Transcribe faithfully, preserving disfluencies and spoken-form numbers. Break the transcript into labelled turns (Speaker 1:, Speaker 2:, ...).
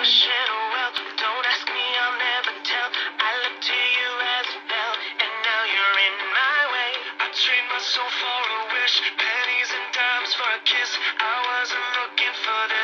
Speaker 1: wishing well. Don't ask me, I'll never tell. I looked to you as it fell, and now you're in my way. I trade my soul for a wish, pennies and dimes for a kiss. I wasn't looking for this.